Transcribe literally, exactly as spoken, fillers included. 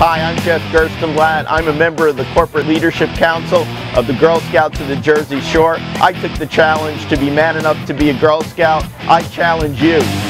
Hi, I'm Jeff Gerstenblatt. I'm a member of the Corporate Leadership Council of the Girl Scouts of the Jersey Shore. I took the challenge to be man enough to be a Girl Scout. I challenge you.